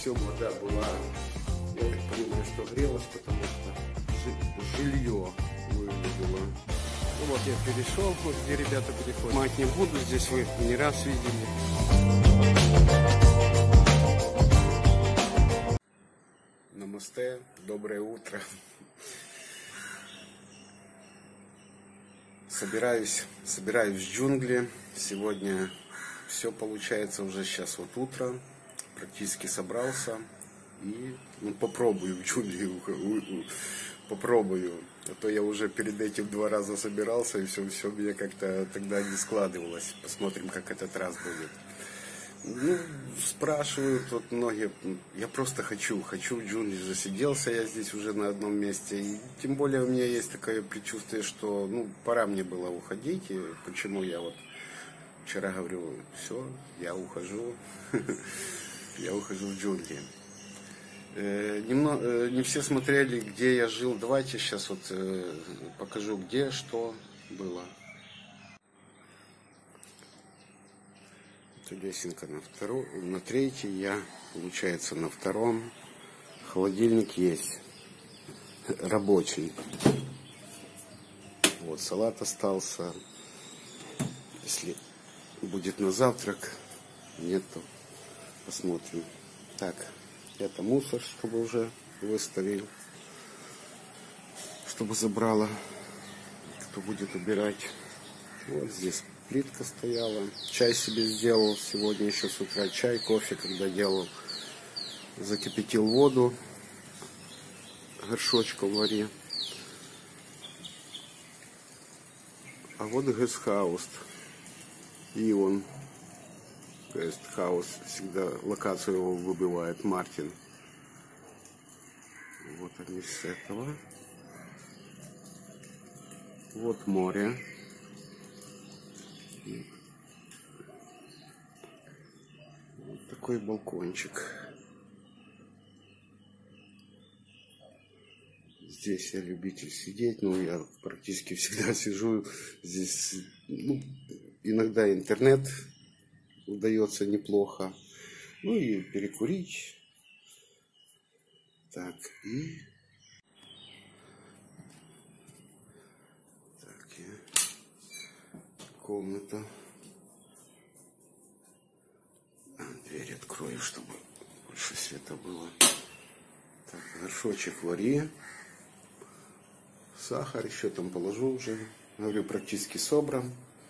всем вода была, я так понимаю, что грелась, потому что жилье выглядело. Ну вот я перешел, вот где ребята переходят. Мать не буду, здесь вы не раз видели. Намасте, доброе утро. Собираюсь в джунгли. Сегодня все получается уже сейчас вот утро. Практически собрался. И попробую в джунгли. Попробую. А то я уже перед этим 2 раза собирался, и все мне как-то тогда не складывалось. Посмотрим, как этот раз будет. Ну, спрашивают вот многие, я просто хочу в джунгли, засиделся я здесь уже на одном месте, и тем более у меня есть такое предчувствие, что, пора мне было уходить, и почему я вот вчера говорю, все, я ухожу, я ухожу в джунгли. Не все смотрели, где я жил, давайте сейчас вот покажу, где, что было. Лесенка на 3-й, я, получается, на 2-м. Холодильник есть, рабочий. Вот салат остался. Если будет на завтрак, нет, то посмотрим. Так, это мусор, чтобы уже выставил, чтобы забрала, кто будет убирать. Вот здесь плитка стояла. Чай себе сделал. Сегодня еще с утра чай, кофе, когда делал. Закипятил воду. Горшочком вари. А вот гестхаус. И он. Гестхаус. Всегда локацию его выбивает Мартин. Вот они с этого. Вот море. Вот такой балкончик. Здесь я любитель сидеть, но я практически всегда сижу. Здесь, иногда интернет удается неплохо. Ну и перекурить. Так, и... Комната. Дверь открою, чтобы больше света было. Так, горшочек вари. Сахар еще там положу уже. Говорю, практически собран.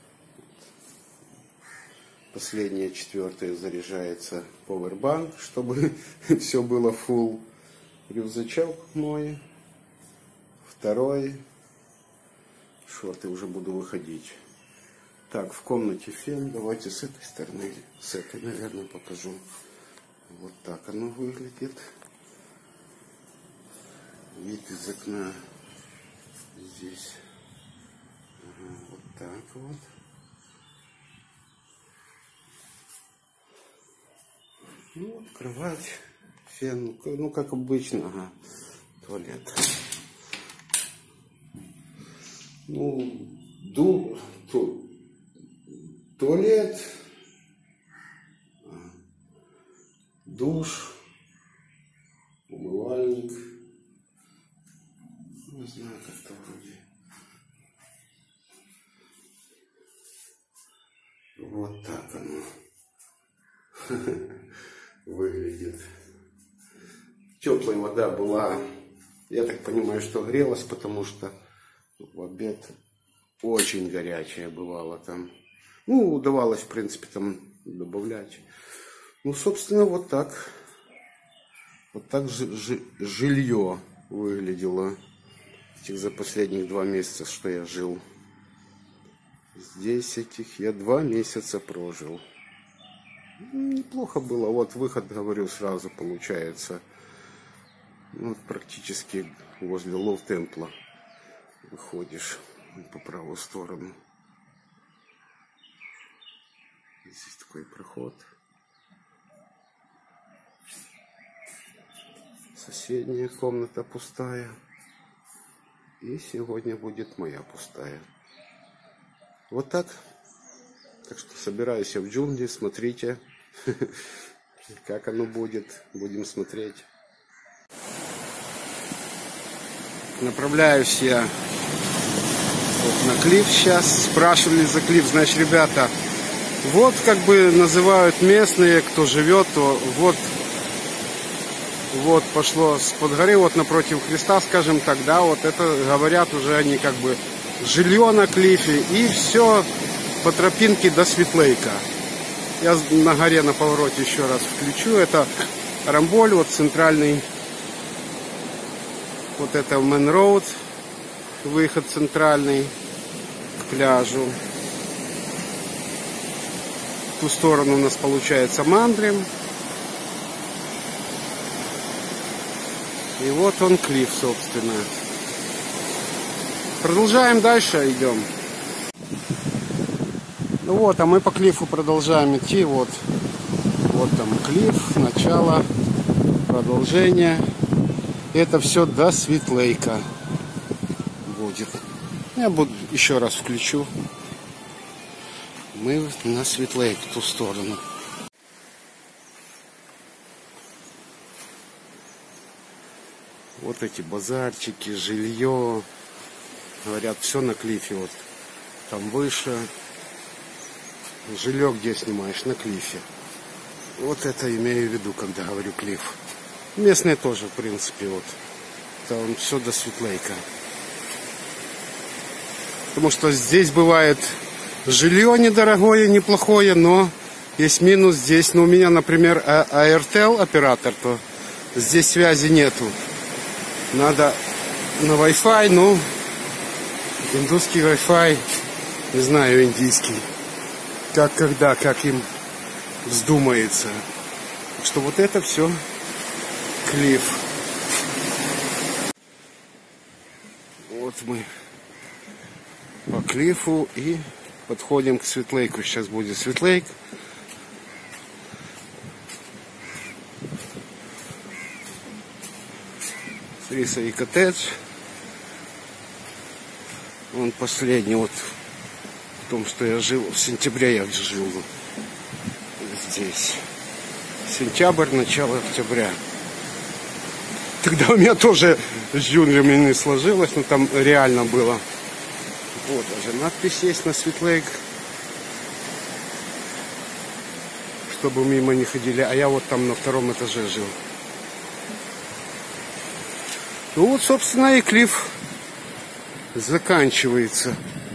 Последняя 4-я заряжается powerbank, чтобы все было full. Рюкзачок мой. 2-й. Шорты уже буду выходить. Так, в комнате фен. Давайте с этой стороны, с этой, наверное, покажу. Вот так оно выглядит. Вид из окна здесь. Ага, вот так вот. Вот кровать, фен, как обычно, ага, туалет. Туалет, душ, умывальник, не знаю, как-то вроде. Вот так оно выглядит. Теплая вода была, я так понимаю, что грелась, потому что в обед очень горячая бывала там. Удавалось, в принципе, там добавлять. Собственно, вот так. Вот так жилье выглядело за последних 2 месяца, что я жил. Здесь я 2 месяца прожил. Неплохо было. Вот выход, говорю, сразу получается. Практически возле Лов-Темпла выходишь по правую сторону. Здесь такой проход. Соседняя комната пустая. И сегодня будет моя пустая. Вот так. Так что собираюсь я в джунгли, смотрите. Как оно будет, будем смотреть. Направляюсь я вот на клиф сейчас. Спрашивали за клиф. Значит, ребята, вот как бы называют местные, кто живет, то вот пошло с-под горы, вот напротив Христа, скажем так, да, вот это говорят уже они как бы жилье на клифе, и все по тропинке до Свитлейка. Я на горе на повороте еще раз включу. Это Рамболь, вот центральный, вот это Мэн Роуд, выход центральный к пляжу. В ту сторону у нас получается Мандрим. И вот он клифф, собственно. Продолжаем дальше, идем. Ну вот, а мы по клиффу продолжаем идти. Вот там клифф, начало, продолжение. Это все до Свитлейка будет. Я буду еще раз включу. Мы на Свитлейк, в ту сторону. Вот эти базарчики, жилье. Говорят, все на клифе. Вот там выше. Жилье где снимаешь? На клифе. Вот это имею в виду, когда говорю клиф. Местные тоже, в принципе, вот. Там все до Свитлейка. Потому что здесь бывает жилье недорогое, неплохое, но есть минус здесь. Ну, у меня, например, Airtel оператор, то здесь связи нету. Надо на Wi-Fi, ну, индусский Wi-Fi, не знаю, индийский. Как, когда, как им вздумается. Так что вот это все клифф. Вот мы по клиффу и подходим к Свитлейку. Сейчас будет Свитлейк. Риса и коттедж. Он последний, вот в том, что я жил, в сентябре я жил здесь. Сентябрь, начало октября. Тогда у меня тоже с джунглями не сложилось, но там реально было. Вот даже надпись есть на Свитлейк, чтобы мимо не ходили. А я вот там на втором этаже жил. Ну вот, собственно, и клифф заканчивается.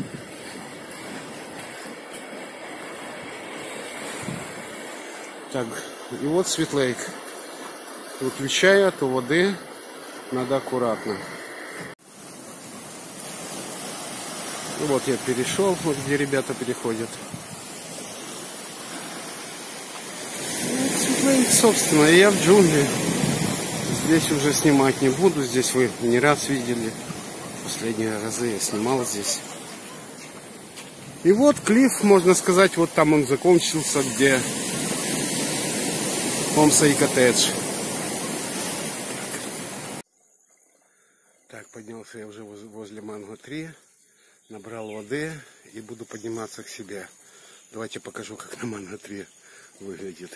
Так, и вот Свитлейк. Выключаю, а то воды надо аккуратно. И вот я перешел, вот где ребята переходят. Свитлейк, собственно, и я в джунгли. Здесь уже снимать не буду. Здесь вы не раз видели. Последние разы я снимал здесь. И вот клифф, можно сказать, вот там он закончился, где Homestay коттедж. Так, поднялся я уже возле Манго 3. Набрал воды и буду подниматься к себе. Давайте покажу, как на Манго 3 выглядит.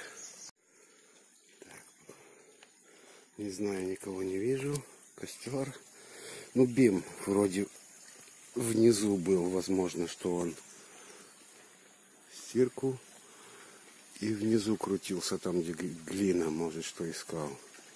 Не знаю, никого не вижу. Костер. Ну, бим вроде внизу был. Возможно, что он стирку. И внизу крутился там, где глина, может, что искал.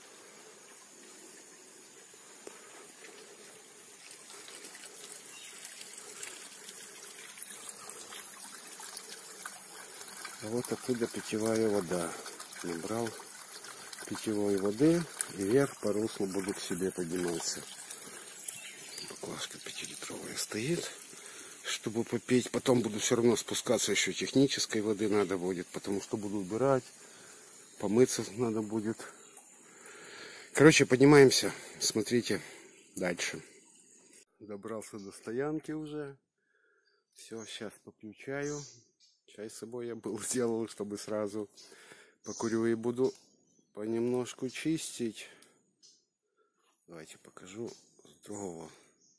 А вот оттуда питьевая вода. Набрал питьевой воды и вверх по руслу буду к себе подниматься. Баклажка 5-литровая стоит, чтобы попить. Потом буду все равно спускаться, еще технической воды надо будет, потому что буду убирать, помыться надо будет. Короче, поднимаемся, смотрите дальше. Добрался до стоянки уже. Все, сейчас попью чаю. Чай с собой я был сделал, чтобы сразу покурю и буду понемножку чистить. Давайте покажу с другого.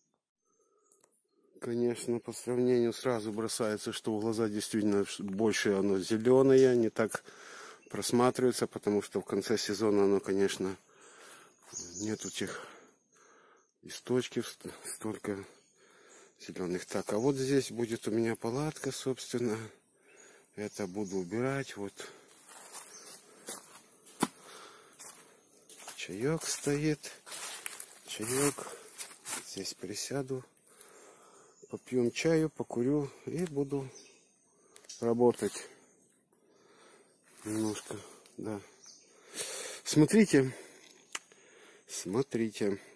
Конечно, по сравнению сразу бросается, что в глаза действительно больше оно зеленое, не так просматривается, потому что в конце сезона оно, конечно, нет этих листочков столько зеленых. Так, а вот здесь будет у меня палатка, собственно. Это буду убирать. Вот чаек стоит. Чаек. Здесь присяду. Попьем чаю, покурю и буду работать. Немножко, да. Смотрите. Смотрите.